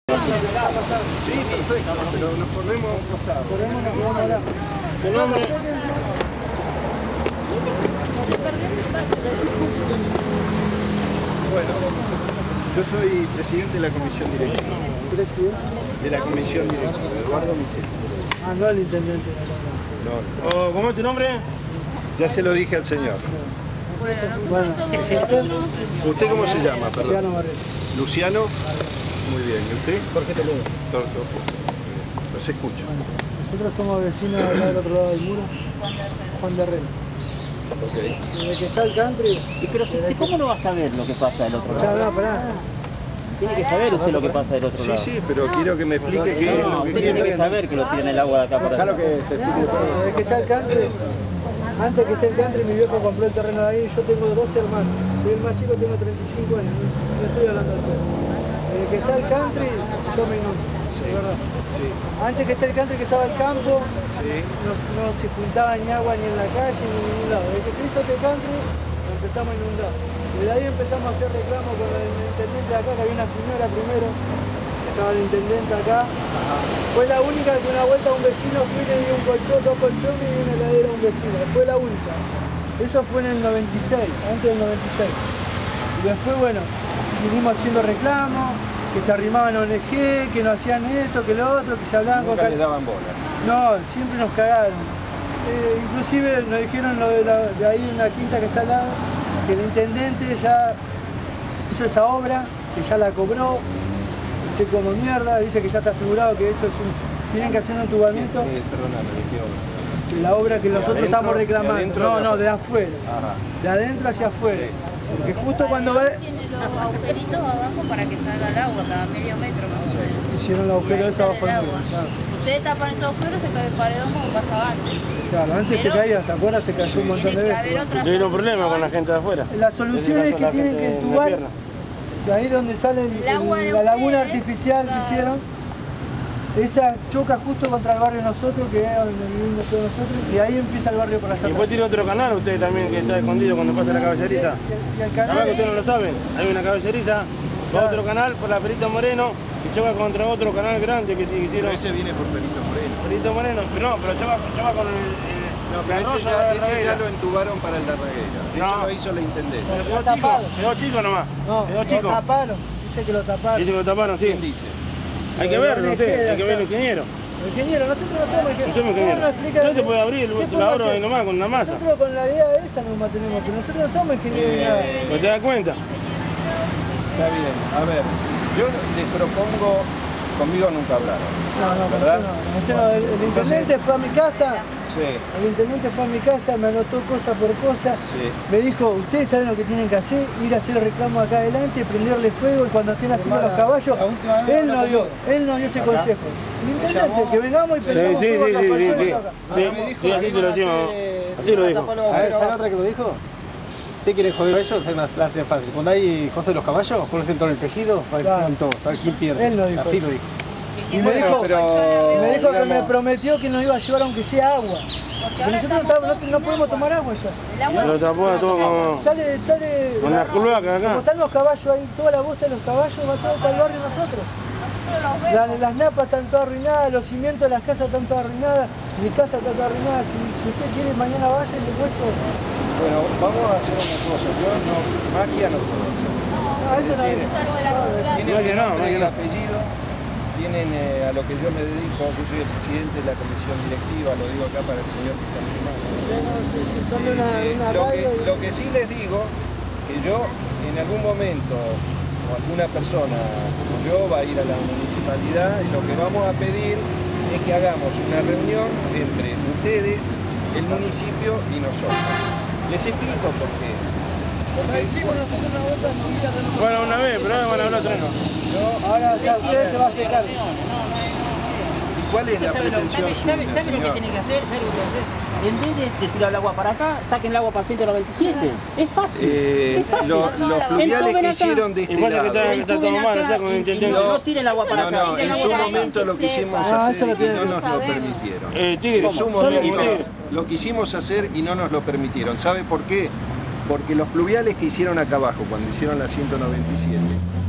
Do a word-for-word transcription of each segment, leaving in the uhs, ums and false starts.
Sí, perfecto, pero nos ponemos a un costado. ¿Tu nombre? Bueno, yo soy presidente de la comisión directiva. ¿Presidente? De la comisión directiva, Eduardo Michel. Ah, no el intendente. No, Oh, ¿cómo es tu nombre? ya se lo dije al señor. Bueno, nosotros Bueno. somos vecinos. ¿Usted cómo se llama, Luciano perdón? Barreto. Luciano. Muy bien, ¿y usted? Jorge Toledo. Torto. Los escucho. Bueno, nosotros somos vecinos de acá del otro lado del muro. Juan de Herrera. Ok. Desde que está el country. Y pero si, ¿cómo no va a saber lo que pasa del otro Ya, lado? no, pará. Tiene que saber usted lo que pasa del otro Sí, lado. sí, pero quiero que me explique qué es No, lo que usted tiene que quiere. saber que lo tiene el agua de acá para allá. Desde que está el country, antes que esté el country, mi viejo compró el terreno de ahí. Yo tengo doce hermanos. Soy el más chico, tengo treinta y cinco años. No estoy hablando del pueblo. Desde que está el country, yo me inundo. De verdad. Sí, Antes que esté el country, que estaba el campo, sí. no, no se juntaba ni agua ni en la calle ni en ningún lado. Desde que se hizo este country, lo empezamos a inundar. Desde ahí empezamos a hacer reclamos con el intendente de acá, que había una señora primero, que estaba el intendente acá. Fue la única que una vuelta un vecino fue y le dio un colchón, dos colchones y una heladera a un vecino. Fue la única. Eso fue en el noventa y seis, antes del noventa y seis. Y después, bueno, vinimos haciendo reclamos, que se arrimaban O N G, que no hacían esto, que lo otro, que se hablaban con... Nunca le daban bola. No, siempre nos cagaron. Eh, inclusive nos dijeron lo de, la, de ahí una quinta que está al lado, que el intendente ya hizo esa obra, que ya la cobró, no sé cómo mierda, dice que ya está figurado que eso es un... Tienen que hacer un entubamiento, Eh, perdóname, ¿de qué obra? que la obra que nosotros adentro? estamos ¿De reclamando. adentro No, o de no, de afuera? afuera. Ajá. De adentro hacia afuera. Porque justo cuando va... Tiene los agujeritos abajo para que salga el agua, cada medio metro más o menos. Hicieron el Y agujero ahí ese sale abajo el del agua. muro, claro. Si ustedes tapan ese agujero, se cae el paredón como pasaba antes. Claro, antes se Pero- caía, ¿se acuerdan? Se cayó un montón de Tiene que haber veces. otra ¿Tuvieron problemas con la solución. gente de afuera? La solución es que tienen que entubar, de ahí donde sale el- El agua de la laguna ustedes, artificial que claro. hicieron, esa choca justo contra el barrio nosotros, que es donde vivimos todos nosotros, y ahí empieza el barrio por la Y zona. después tiene otro canal usted también que está escondido cuando pasa la caballeriza. Y el Además canal, que ustedes no lo saben, hay una caballeriza, Claro. otro canal por la Perito Moreno que choca contra otro canal grande que Pero hicieron. ese viene por Perito Moreno. Perito Moreno, pero no, pero choca, choca con el... el No, pero la ese rosa ya, de ese ya Raguera. lo entubaron para el de Raguera. Eso No. lo hizo la intendencia. Pero quedó Está chico, tapado. quedó chico nomás, no, quedó lo chico. taparon, dice que lo taparon. Dice que lo taparon, ¿Quién sí. dice? Hay que Pero verlo no usted, queda, hay que ver el ya. ingeniero. Ingeniero, nosotros no somos ingenieros. Usted es ingeniero. ¿Cómo nos explica? Usted te puede abrir el- ¿Qué la podemos obra hacer? ahí nomás con una masa. Nosotros con la idea esa nos mantenemos, pero nosotros no somos ingenieros ni nada. ¿No te das cuenta? Está bien. A ver, yo les propongo, conmigo nunca hablaron. No, no, ¿Verdad? no, no, usted no, el, el intendente fue a mi casa, Sí, el intendente fue a mi casa, me anotó cosa por cosa, sí. me dijo, ustedes saben lo que tienen que hacer, ir a hacer el reclamo acá adelante, prenderle fuego y cuando estén haciendo los caballos, él no dio, él no dio ese consejo. El intendente, que vengamos y Sí, prendamos sí, fuego sí, acá, sí, por sí, el sí. acá. Sí, sí, así te lo decimos. Así lo dijo. A ver, ¿sabe otra que lo dijo? ¿Usted quiere joder a ellos? Es más, la hace fácil. Cuando hay cosas de los caballos, conocen todo el tejido, para que Claro. sean todos, a ver quién pierde. Él no dijo Así eso. lo dijo. Y me Bueno, dijo, pero, y me dijo que me digamos, prometió que nos iba a llevar aunque sea agua. Porque Pero ahora nosotros estamos no, todos no- no sin podemos agua. tomar agua ya. El agua Lo tapó a todo como... Sale, sale, Con la cloaca como acá. están los caballos ahí, toda la bosta de los caballos va todo para el barrio de nosotros. nosotros los La- vemos. las napas están todas arruinadas, los cimientos de las casas están todas arruinadas, mi casa está toda arruinada. Si, si usted quiere, mañana vaya y le cuento. bueno, vamos a hacer una cosa. Yo no, magia no puedo hacer. No, eso no Es decir, Salvo de largo plazo. Tienen No, que el no, nombre no, y que el no. apellido, tienen eh, a lo que yo me dedico, yo soy el presidente de la comisión directiva, lo digo acá para el señor que está en mi mano. son de una, Eh, una lo, que, radio y- lo que sí les digo, que yo en algún momento, o alguna persona como yo va a ir a la municipalidad y lo que vamos a pedir es que hagamos una reunión entre ustedes, el municipio y nosotros. Les explico por qué. Porque Bueno, una vez, pero ahora van a hablar tres no. yo, ahora ya usted se va a secar. ¿cuál es la ¿Sabe, lo, pretensión sabe, sabe, suya, sabe lo que señor? tiene que hacer? ¿Sabe lo que tiene que hacer? En vez de, de tirar el agua para acá, saquen el agua para el ciento noventa y siete. Es fácil. Eh, es fácil. lo- los fluviales Entuben que acá. hicieron de este Igual que lado. está, está todo Entuben mal, acá ya con el y- y intendente. no, no tiren el agua para No, acá. no, tiren en el su agua para acá. momento lo quisimos Ah, hacer eso lo y tiene no que nos lo saber. permitieron. Eh, tigre, En su solo momento tigre. lo quisimos hacer y no nos lo permitieron. ¿Sabe por qué? Porque los pluviales que hicieron acá abajo, cuando hicieron la ciento noventa y siete,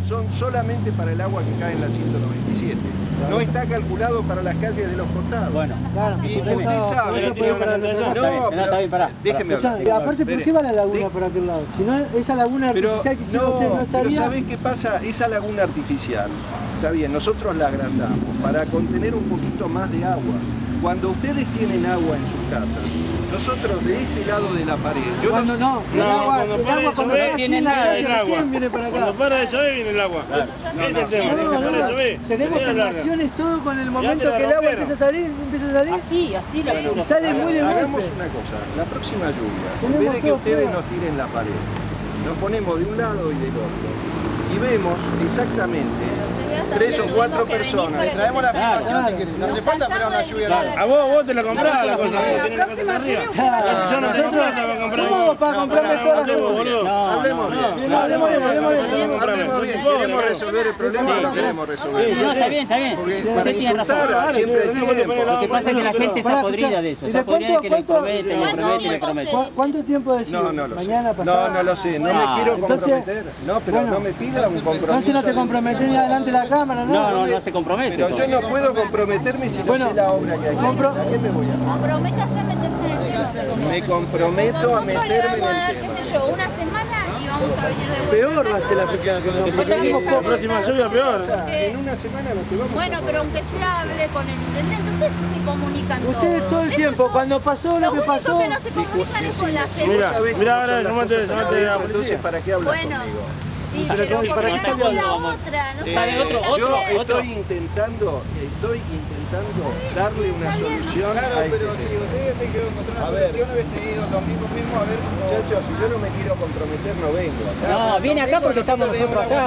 son solamente para el agua que cae en la ciento noventa y siete. No está calculado para las calles de los costados. Bueno, Claro, Y por usted eso- sabe, por eso no, puede parar no, el no, programa. no, pero está bien, pará. déjeme Escuchá, hablar. y aparte, ¿por Espere. qué va la laguna De- por aquel lado? Si no, esa laguna Pero artificial que hicieron ustedes no no, pero estaría... ¿sabés qué pasa? Esa laguna artificial, está bien, nosotros la agrandamos para contener un poquito más de agua. Cuando ustedes tienen agua en sus casas, nosotros de este lado de la pared, yo Cuando no, el No, agua, cuando el para agua de cuando llover, está tiene así en la nada calle, el agua. recién viene para acá. Cuando para de llover viene el agua. Claro. Este es el tema, No, cuando para de no, llover, tenemos viene el agua. filmaciones todo con el te momento la que el agua rompieron. empieza a salir, empieza a salir. Así, así la Bueno, Y sale muy de hagamos golpe. una cosa, la próxima lluvia, en Tenemos vez de que todo ustedes prueba. nos tiren la pared, nos ponemos de un lado y del otro y vemos exactamente tres o cuatro personas. Le traemos la Claro. No hace falta esperar una lluvia. Claro. A vos, vos te la comprás la cosa, vos tenés la cosa próxima de arriba. lluvia Claro. Yo no tengo Nosotros- plata para comprar ¿Cómo eso. para No, comprarme para, todas las no, cosas? boludo. No, Hablemos no, bien. No, hablemos bien, hablemos bien. Hablemos bien, queremos resolver el problema, Sí, lo sí. queremos Sí, resolver. no, está bien, está bien. Porque Usted para tiene razón. insultar siempre hay tiempo. Lo que pasa es que la gente está Pará, podrida escuchá, de eso. ¿y Está de podrida de que le cuánto- prometen, le cuánto prometen, le tiempo prometen. ¿Cu- ¿Cuánto tiempo decís? No, no lo sé. Mañana, pasado. No, no lo sé, no me Ah, quiero entonces- comprometer. No, pero bueno, no me pida un compromiso. Entonces no te comprometés ni adelante de la cámara, ¿no? No, no, no se compromete. Pero yo no puedo comprometerme si no Bueno, sé la obra que hay que compro- hacer. ¿A qué me voy a hacer? Comprométase a meterse en el tema. Me comprometo a Nosotros le meterme en vamos a dar, el qué tema. sé yo, una semana y vamos a venir de vuelta. Peor va a ser la fecha que nos pasa es que La próxima lluvia peor. Porque- En una semana lo que vamos Bueno, a pero aunque se hable con el intendente, ustedes se comunican todos. Ustedes todo el Eso tiempo, todo. cuando pasó lo que único pasó... que no se comunican es con la gente. Mira, ¿Sabés cómo mira, son ahora, las llamate, cosas llamate ahora? a la Entonces, policía. ¿para qué hablas Bueno, conmigo? sí, Pero pero ¿para porque qué no salió con la algo, amor? otra, no Eh, Sale otro, saben otro, yo hacer. otro. estoy intentando, estoy intentando darle una está bien. solución Claro, a este pero si tema. usted hubiese querido encontrar A una ver. solución, hubiese ido el domingo mismo a ver cómo... Muchachos, si yo no me quiero comprometer, no vengo acá. No, viene acá porque estamos nosotros acá.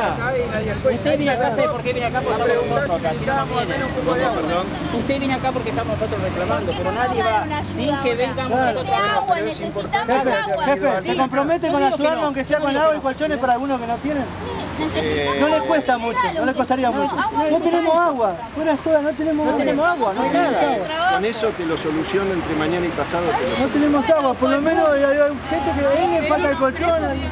Usted viene acá, ¿sabe por qué viene acá? Porque estamos nosotros acá. Si no, no viene. Perdón. Usted viene acá porque estamos nosotros reclamando, ¿Por qué pero no nadie nos dan va una sin ayuda que ahora? vengamos Claro. nosotros. De agua, pero es necesitamos Jefe, agua. jefe, ¿se Sí, compromete no con digo que ayudarnos no, aunque sea no con digo agua que y no. colchones para algunos que no tienen? Necesitamos No les agua, cuesta es mucho, legal no lo les que- costaría no, mucho. agua No es tenemos legal. agua, fuera de joda, no tenemos No agua. tenemos agua, no hay nada. Trabajo. Con eso te lo soluciono entre mañana y pasado. Te lo No tenemos agua, por lo menos hay hay gente que ahí le falta el colchón. ahí.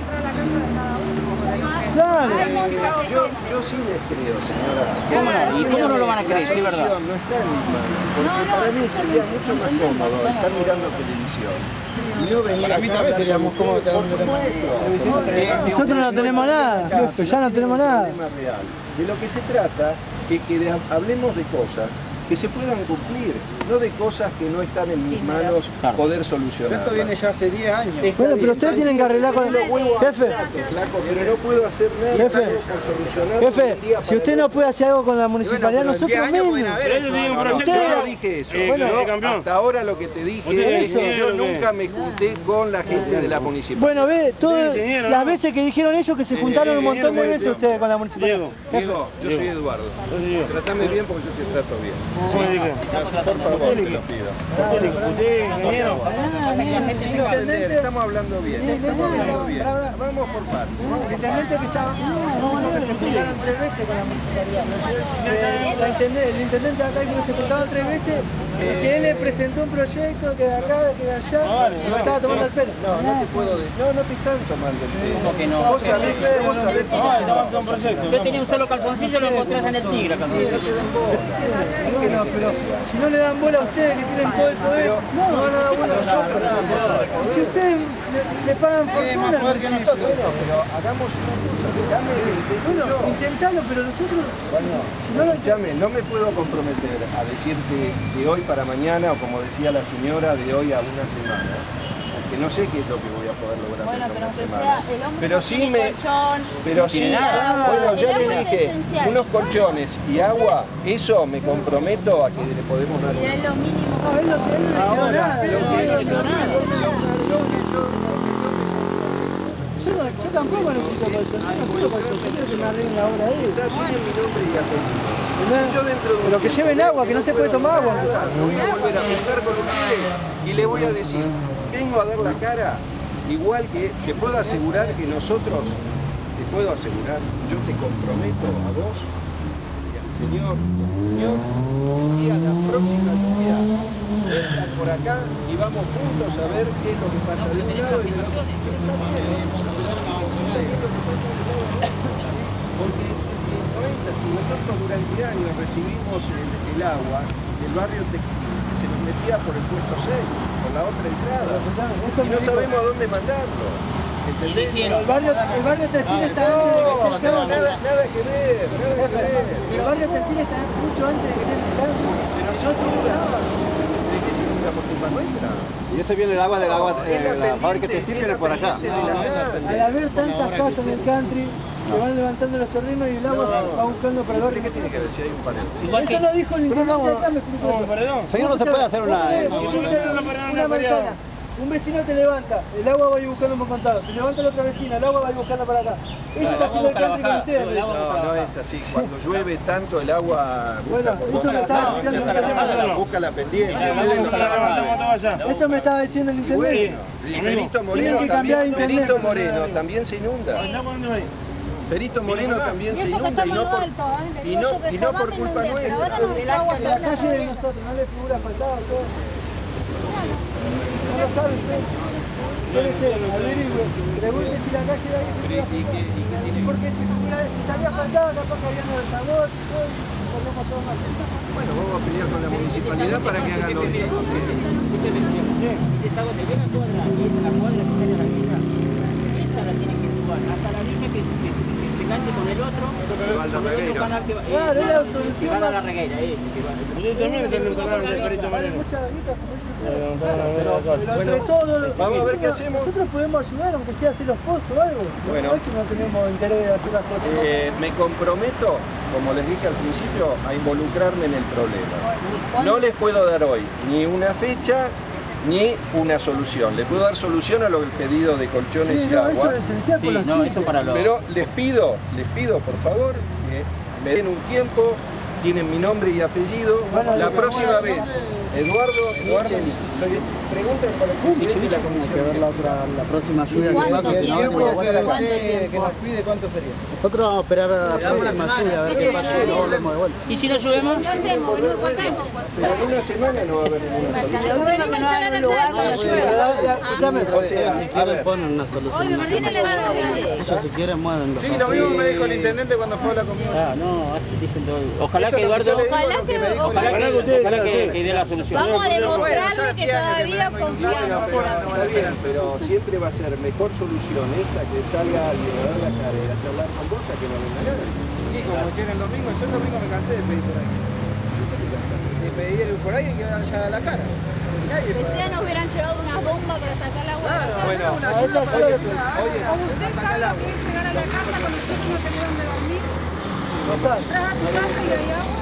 Claro. Hay un montón de Yo, gente. yo sí les creo, señora. ¿Cómo no? ¿Y cómo no lo van a creer? Sí, es verdad. No está en mis manos, porque No, no, para mí eso sería no- mucho no más entendemos, cómodo somos estar boludos. mirando televisión. Y no venir Para mí acá a también hablar sería muy con cómodo ustedes, estar por mirando supuesto. Nosotros no tenemos nada, jefe, ya no tenemos nada. Es un problema real. De lo que se trata es que de- hablemos de cosas que se puedan cumplir, no de cosas que no están en mis manos Claro. poder Pero solucionar. esto viene ya hace diez años. Bueno, pero ustedes tienen que arreglar con el jefe. Flaco, pero no puedo hacer nada Jefe, salvo por solucionar de un Jefe, día si para usted el no otro. puede hacer algo con la Y bueno, municipalidad, pero en nosotros diez años pueden menos. haber Ellos hecho tienen un algo. No, proyecto. yo Usted- no dije eso. Eh, Bueno, Yo, campeón. hasta ahora lo que te dije Usted es es que yo ingeniero, ¿qué? nunca me junté con la gente de la municipalidad. Bueno, ve, todas Sí, ingeniero, las ¿no? veces que dijeron eso, que se juntaron un montón de veces ustedes con la municipalidad. Diego, Diego, yo soy Eduardo. yo soy yo. Tratame bien porque yo te trato bien. ¿Cómo le dije? Por favor, te lo pido. Usted, ingeniero. Sin ofender, estamos hablando bien. Estamos hablando bien. Vamos por partes. El intendente que estaba, que se juntaron tres veces con la municipalidad. Eh, la intendente- el intendente de acá que se juntaron tres veces, que él le presentó un proyecto que de acá, que de allá, y me estaba tomando el pelo. No, no te puedo decir. No, no te están tomando el pelo. ¿Cómo que no? Vos sabés, vos sabés si Ah, estaba con proyecto. Usted tenía un solo calzoncillo, lo encontrás en el tigre. calzoncillo. Es que no, pero si no le dan bola a ustedes que tienen todo el poder, no van a dar bola a nosotros. Si ustedes le, le pagan fortuna, Bueno, pero hagamos una cosa. Dame el bueno, intento. intentalo, pero nosotros, si no lo Escuchame, no me puedo comprometer a decirte de hoy para mañana, o como decía la señora, de hoy a una semana. Porque no sé qué es lo que voy a poder lograr Bueno, en pero una que semana. sea el hombre Pero no sí tiene me, colchón, pero no sí, tiene agua. bueno, El yo agua le es dije, esencial. unos colchones y agua, eso me comprometo a que le podemos dar. Y es lo mínimo que no, es lo que él no le quedó nada, lo no que- le quedó nada. Yo, no- yo tampoco necesito colchón, yo no quiero colchón, yo quiero que me arreglen la obra ahí. Está bien mi nombre y apellido. Yo dentro de un Pero que tiempo lleven agua, que no se puede tomar agua. lo voy a volver a pensar con ustedes y le voy a decir, vengo a dar la cara, igual que te puedo asegurar que nosotros, te puedo asegurar, yo te comprometo a vos y al señor, señor, y a la próxima lluvia, estar por acá y vamos juntos a ver qué es lo que pasa de un lado y del otro. Porque eh, no es así. Nosotros durante años recibimos el, el agua del barrio textil que se nos metía por el puesto seis, por la otra entrada. Eso Y me no dijo- sabemos a dónde mandarlo. ¿Entendés? El barrio, el barrio textil está antes de que No, esté el no, campo. nada, nada que ver, nada que ver. El barrio textil está mucho antes de que esté el campo. Pero no se inunda. ¿De qué se inunda? ¿Por culpa nuestra? Y ese viene el agua del agua, No, eh, es la pendiente, fábrica es textil la viene por allá. pendiente de la calle. Al haber tantas casas en el country, que van levantando los terrenos y el agua No. va buscando para el barrio. ¿Qué tiene que ver si hay un panel? Igual Eso que... lo dijo el intendente acá, me explicó. ¿Cómo, perdón? Señor, no se puede hacer una... Vos eh, tenés- una- vos tenés una- una, una- manzana, un vecino te levanta, el agua va a ir buscando por contado, te levanta la otra vecina, el agua va a ir buscando para acá. Eso Claro, está haciendo el el agua country con busca la ustedes. bajada, el agua No, no es así. Cuando llueve tanto el agua busca Bueno, por eso dónde- me estaba no, explicando busca el la- intendente. busca la pendiente. Vamos, Ustedes no vamos, saben. vamos, vamos allá. Eso me estaba diciendo el Y intendente. bueno, y Perito Moreno Tienen que cambiar también, de intendente. Perito Moreno también se inunda. ¿Allá cuándo hay? Perito Moreno también Y se eso que inunda y estamos no en por, alto, ¿eh? Le y digo no, yo que y no por jamás culpa inundé, pero ahora nuestra. no está agua En la calle de nosotros, no le figura faltado todo. No lo sabe usted. Fíjese, averigüe, pregunte si la calle de ahí Pero, ¿y qué- y qué tiene que- porque si, tuviera, si estaría faltado, capaz que había el sabor y todo, y ponemos todo mal. Bueno, vamos a pelear con la municipalidad para que hagan lo que Escúcheme, señor. Esa agua que viene toda la, esa, la cuadra que sale a la villa, esa la tiene que jugar hasta la línea que, que, que se enganche con el otro, con el otro canal que va, Claro, eh, es la que solución. va a la reguera, ese que va. Usted también es el encargado de Perito Vale Moreno. mucha guita, como dice usted. Eh, vamos a ver Pero, acá. pero Bueno, entre todos, vamos a ver qué nosotros- hacemos. Nosotros podemos ayudar, aunque sea hacer los pozos o algo. Bueno. No es que no tenemos interés de hacer las cosas. Eh, me comprometo, como les dije al principio, a involucrarme en el problema. No les puedo dar hoy ni una fecha ni una solución. Les puedo dar solución a lo del pedido de colchones Sí, y no, agua. eso es esencial Sí, por los no, chicos. eso para los... Pero les pido, les pido por favor que me den un tiempo, tienen mi nombre y apellido. Bueno, la lo que próxima vamos a- vez, Eduardo, Eduardo Nietzsche. Pregunten por el presidente de la comisión. otra, la próxima lluvia ¿Cuánto pasa, si no, tiempo? no va a volver. ¿Cuánto tiempo? pide cuánto sería. Nosotros vamos a esperar a la próxima lluvia a ver qué pasa y no volvemos de vuelta. ¿Y si no llovemos? ¿Qué hacemos? ¿No contamos? Pero en una semana no va a haber ninguna solución. Lo bueno que no hay un lugar donde llueva. Escuchame, O sea, Si a quieren ver. ponen una solución. Oye, pero tiene la lluvia. Ellos si quieren mueven los Sí, lo mismo me dijo el intendente cuando fue a la comida. Ah, no, así dicen todo. Ojalá Eso que es lo que Eduardo... yo le digo, Ojalá lo que que- me dijo el Ojalá que, Ojalá que ustedes- ojalá que, que dé la solución. Vamos a demostrarle ya que tiene, todavía no hay ningún Bueno, confiamos. pero está bien, pero siempre va a ser mejor solución esta que salga alguien a dar la cara y a charlar con vos a que no venga nadie. Sí, como hicieron el domingo, yo el domingo me cansé de pedir por ahí. De pedir por ahí que vaya a la cara. Nadie Que para- ustedes nos hubieran llevado unas bombas para sacar el agua. de la casa. Bueno, una a ayuda esa para que ayuda, tenga agua. oye, ¿Usted sabe lo que es llegar a la casa con el chico no tener dónde dormir? no sabe. Entras a tu casa y hay agua.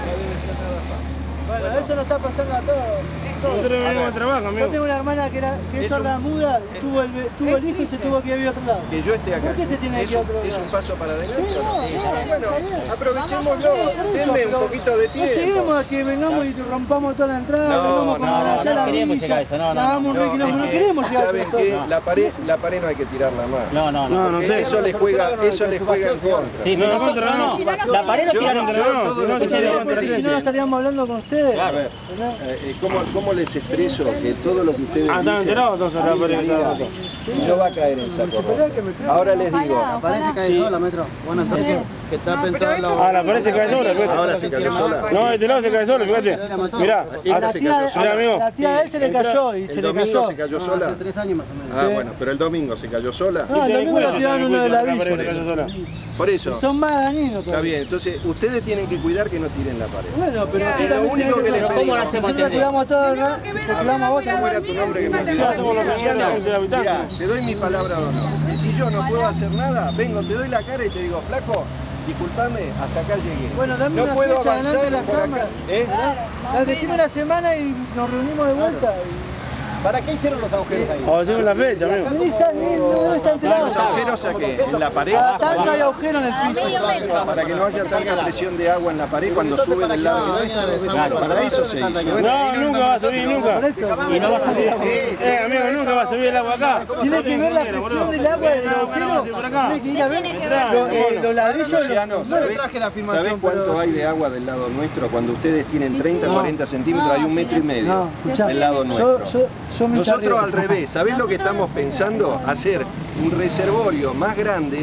Bueno, eso nos está pasando a todos. Nosotros venimos de trabajo, Yo amigo. tengo una hermana que, era, que es Es un- sorda muda, tuvo el, be- tuvo el hijo y se tuvo que ir a otro lado. que yo esté acá. ¿Por qué se tiene que ¿Es ir a un- otro ¿Es lado? un paso para adelante Sí, o no? no, Sí, no, bueno, está bien. aprovechémoslo, denme un poquito de No tiempo. lleguemos a que vengamos y rompamos toda la entrada, No, vengamos con no, allá no, a la no queremos villa, llegar a eso, no, no, hagamos un No, re quilombo, es no que, queremos llegar a ¿saben eso. qué? La pared, la pared no hay que tirarla más. No, no, no. No, no Porque sé. eso les juega, eso les juega en contra. Sí, No, no, nosotros no, no. no. La pared lo Yo- tiraron. yo no, todo no, lo que no, ustedes no, me Porque si no, dicen, no estaríamos hablando con ustedes. a ver, ¿no? eh, eh, ¿cómo, ¿cómo les expreso que todo lo que ustedes Ah, ¿están dicen enterados entonces de la pared que está diga, roto? no va a caer en saco roto? Ahora les digo, Ojalá, Parece ojalá. que hay sola, metro. Bueno, entonces, que tapen todos los... Ah, la pared se cae sola, fíjate. ahora se cayó sola. No, de este lado se cae sola, fíjate. Mirá, Esta La se tía, cayó sola. Mirá, amigo. la tía de él se le cayó y El se le domingo cayó. se cayó No, sola. hace tres años más o menos. Ah, Sí. bueno, pero el domingo se cayó sola. Ah, el domingo la tiraron uno de la pared villa. se cayó sola. Por eso, Son más dañinos está todavía. bien. Entonces, ustedes tienen que cuidar que no tiren la pared. Bueno, pero Es usted lo también único tiene que les saber. pedimos. ¿Cómo lo hacemos Nosotros entender? cuidamos a todos, ¿no? Tenemos que ver Te a cuidamos a vos dónde también. voy a ¿Cómo era tu nombre que me dormir, Ya, somos los Luciano, primeros de habitantes. mirá, te doy mi palabra de honor. Que si yo no puedo hacer nada, vengo, te doy la cara y te digo, flaco, disculpame, hasta acá llegué. Bueno, dame no una puedo fecha avanzar delante de la por acá. cámara. ¿Eh? La decime la semana y nos reunimos de vuelta. ¿Para qué hicieron los agujeros ahí? O hacemos la fecha, amigo. Ni sa- ni no está enterado. ¿Los agujeros a qué? ¿En la pared? Cada tanto hay agujero en el A piso. medio metro. Para que no haya tanta presión de agua en la pared cuando sube del lado nuestro. Claro, Para eso se hizo. No, nunca va a subir, nunca. Por eso. Y no va a salir. Eh, amigo, nunca va a subir el agua acá. Tiene que ver la presión del agua del agujero. Tiene que ir a ver Tiene que ver. los, eh, los ladrillos. los- Luciano, no le ¿sabés, traje la afirmación, ¿sabés cuánto pero- hay de agua del lado nuestro cuando ustedes tienen Sí, treinta, sí. cuarenta centímetros? No, Hay un metro y sí, medio No, escuchá, del lado yo, nuestro. yo, yo me Nosotros arriesgo. al revés, ¿sabés lo que estamos pensando? Hacer un reservorio más grande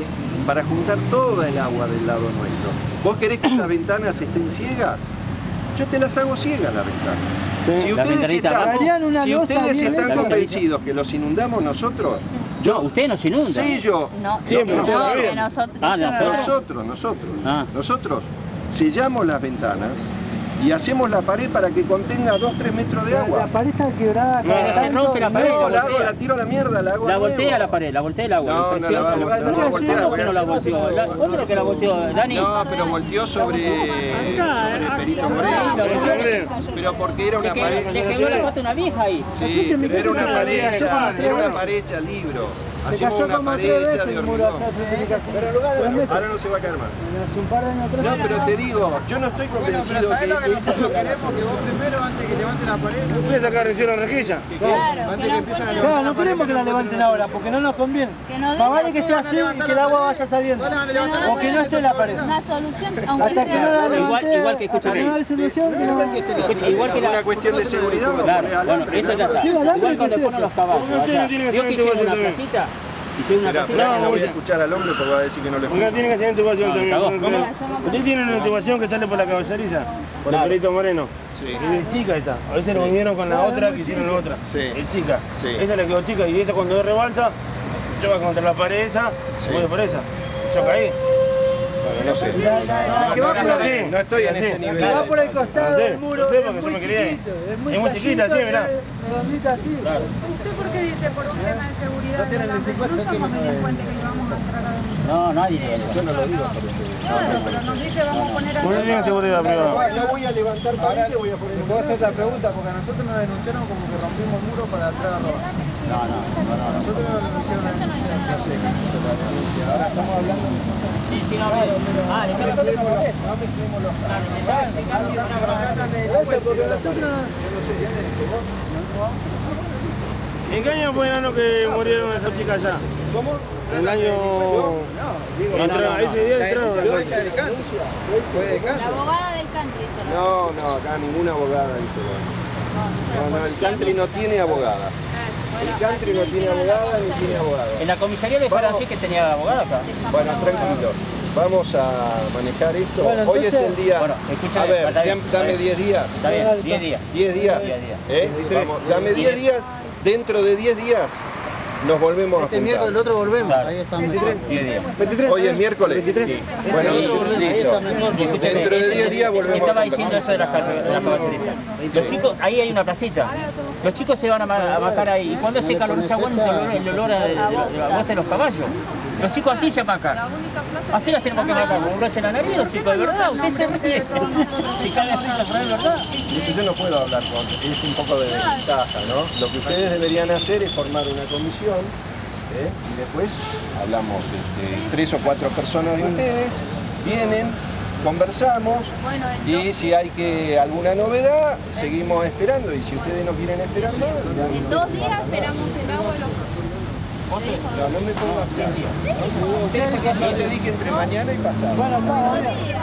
para juntar toda el agua del lado nuestro. ¿Vos querés que esas ventanas estén ciegas? Yo te las hago ciegas las ventanas. Sí, Si la ustedes ventanita están, Harían una si losa ustedes bien están hecha. convencidos que los inundamos nosotros, No, usted nos inunda. sí yo, No, Siempre, no, ustedes que saben. nosotros, Ah, que yo no- nosotros. nosotros, nosotros, Ah. nosotros sellamos las ventanas y hacemos la pared para que contenga dos tres metros de La, la agua. pared está quebrada No, cada se tanto, rompe la y pared, No, la hago, voltea. la tiro a la mierda, la hago La de voltea nuevo. la pared, la voltea el agua. No, no la Impresión, va a se lo- voltear, no va a voltear, ¿Cómo voy que a no la hacer- volteó? La- ¿Cuándo es que la volteó, Dani? No, pero volteó sobre, sobre Perito Moreno. Pero porque era una Es que pared. le quebró la pata una vieja ahí. Sí, pero era una pared cayó hecha, como tres era una veces. pared hecha libro. Se Hacemos cayó una como pared tres hecha veces de el muro hormigón. allá frente a mi casa. Pero en lugar de Tres veces. Ahora no se va a caer más. Hace un par de años atrás. No, pero te digo, yo no estoy Bueno, convencido pero ¿sabés lo que que nosotros queremos? Que vos primero, antes que levante la pared, ¿No puede sacar recién la rejilla? Claro, antes que que no empiecen a encuentren- Claro, no queremos que la levanten ahora, porque no nos conviene. Que no Más den- vale que esté así y que el agua vaya saliendo. O que no esté en la pared. una solución, aunque Hasta que no sea. la Igual- levante, igual que hasta escuchen que no ahí. hay solución, que no... Escuche, igual que la... una cuestión de seguridad, vos Claro, ponés bueno, alambre, eso ya nada está. más. Sí, alambre Igual que cuando usted- ponen los caballos Porque usted allá. no tiene que Vio hacer que hicieron una intubación placita, hicieron una Esperá, placita. esperá, que no voy a no, escuchar al hombre porque va a decir que no le Acá escucho. tiene que hacer intubación No, también. cagó. ¿Cómo? Usted tiene una intubación que sale por la caballeriza, por el Claro. Perito Moreno. Sí. Es chica esta. A veces lo unieron con la otra que hicieron la otra. Sí. Es chica. Sí. Esa le quedó chica y esta cuando es rebalta, choca contra la pared esa, Sí. se mueve por esa. Choca ahí. Bueno, no sé. La- la- la que va No, por no, ahí. no estoy en Sí. ese nivel. Que va por el costado No sé, del muro, no sé, es porque yo muy me quería ir. chiquito, es muy Es muy chiquita, playito, sí, mirá. redondita así. ¿Usted por qué dice por un tema de seguridad? No tienen de la el cincuenta no somos centímetros de- delincuentes que llevamos a entrar a denunciar. No, nadie lo dijo. Yo no lo digo. Claro, pero nos dice vamos a poner a... Bueno, tiene seguridad privada. No voy a levantar pared, te voy a poner Te puedo hacer la pregunta, porque a nosotros nos denunciaron como que rompimos el muro para entrar a robar. No, no, no, no. Nosotros nos denunciaron Eso no dice nada. ahora estamos hablando. Sí, sí, no, ah, le quiero... ¿En qué año fue el año que murieron esas chicas allá? ¿Cómo? El año... digo, no, no, no. Ese día La entraron denuncia a fue hecha del country. Fue del La country. abogada del country hizo la- No, no, acá ninguna abogada hizo lo mismo. No, no hizo la No, no, el policía country no misma. tiene abogada. Ah, bueno, El country así no le tiene dijeron en la abogada ni tiene comisaría. abogado. En la comisaría le dijeron así que tenía abogado acá. Se llamó Bueno, la abogada. tranquilo. Vamos a manejar esto. Bueno, Hoy es entonces- el día. Bueno, escúchame, a ver, está bien, dame está bien. diez días. Está bien, diez días. diez días. diez días. ¿Eh? Vamos, dame diez días. Dentro de diez días nos volvemos a Este juntar. miércoles, el otro volvemos. Claro. Ahí estamos. diez días. Hoy es miércoles. Bueno, Ahí listo. está mejor, porque- Escúchame, Dentro de ese- diez días volvemos a Estaba conversar. diciendo eso de las casas, de las caballeritas. Los chicos, ahí hay una placita. Los chicos se van a, ma- a bajar ahí. Y cuando hace calor no se aguanta el olor, el olor a, de, de, de la bosta de los caballos. Los chicos así se amacan. Así las tenemos que marcar con un broche en la nariz, los chicos, de verdad, usted se ríe. Si cada vez que de verdad. Viste, yo no puedo hablar con... Es un poco de ventaja, ¿no? Lo que ustedes deberían hacer es formar una comisión, ¿eh? Y después hablamos, este, tres o cuatro personas de ustedes, vienen, conversamos, Bueno, y entonces, si hay que alguna novedad, seguimos esperando, y si ustedes no quieren esperar más, en dos días esperamos el agua y los... no, no me pongas plan. No te dije entre mañana y pasado. Bueno, está, Dos ahora. días.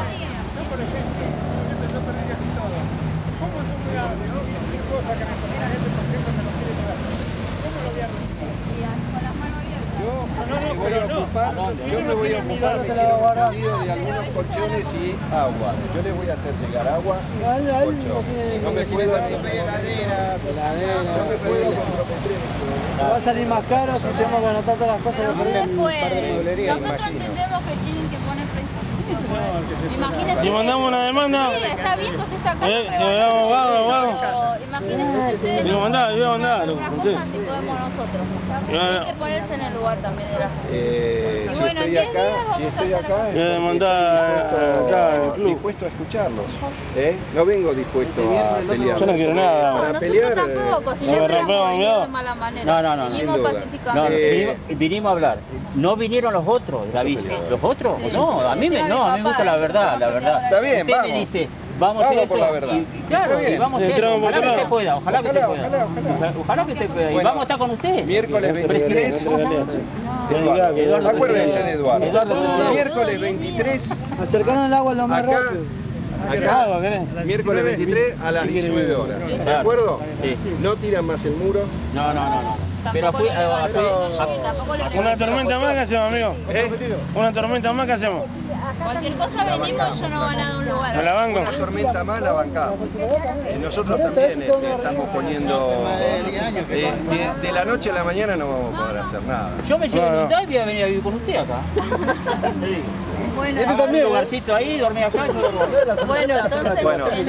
Con las manos abiertas. Yo me voy a ocupar, yo me voy a ocupar me hicieron un pedido de algunos colchones y agua. Yo les voy a hacer llegar agua y Ahí- ahí colchón. no tiene- No me puedo ni heladera, no me puedo comprometer. Va a salir más caro si tenemos que anotar todas las cosas Pero que ustedes ponemos. pueden. mueblería, Nosotros imagino. entendemos que tienen que poner prestación. Imagínese. Si mandamos una demanda, Sí, está bien que usted está acá. Eh, no si prueba me llamo nada, abogado, abogado. pero imagínese si ustedes Digo, no mandá, pueden digo, mandá, algunas lo- cosas, sí. si podemos nosotros. Y bueno, Hay que ponerse en el lugar también de la gente. Eh, Y si bueno, en estoy diez acá, días si vamos a estoy hacer acá, la- es Voy a porque demandar estoy acá dispuesto- al club. dispuesto a escucharlos. ¿eh? No vengo dispuesto a pelear. Yo no quiero nada. No, Para nosotros pelear, tampoco, si no no me hubiéramos rompemos, venido miedo. de mala manera. No, no, no, no. Vinimos Sin duda. pacificando. No, no, Eh, vinimos, vinimos a hablar. No vinieron los otros de la vista. ¿Los otros? Sí. No, a mí me, Decía no, mi a mí me gusta papá, la que verdad, somos la verdad. Está bien, Usted vamos. me dice, vamos a hacer Vamos eso. por la verdad. Y, y claro, Está bien. y vamos a hacer Entramos eso. por Ojalá que otro usted lado. pueda, ojalá que usted Ojalá, pueda. ojalá, ojalá. Ojalá que usted pueda. Y Bueno, vamos a estar con usted. Miércoles veintitrés. Presidente. Eduardo. Eduardo, Acuérdense presidente. de Eduardo. Eduardo, presidente. Miércoles veintitrés, Acercaron el agua lo más acá, rápido. acá, Agua, ¿querés? miércoles veintitrés a las diecinueve horas. ¿De Claro. acuerdo? Sí, sí. No tiran más el muro. No, no, no, no. Pero Tampoco le fui- a- a- levantó, a- tampoco le Una levantó. tormenta más, ¿qué hacemos, amigo? ¿Eh? Una tormenta más, ¿qué hacemos? Cualquier cosa venimos, yo no van a dar un ¿Me lugar. la banco? Una tormenta más la bancamos. Y nosotros también este, estamos poniendo... eh, de, de la noche a la mañana no vamos a poder hacer nada. Yo me llevo No, no. inundado y voy a venir a vivir con usted acá. Bueno, Un lugarcito ahí, dormí acá y todo. bueno, entonces... Bueno.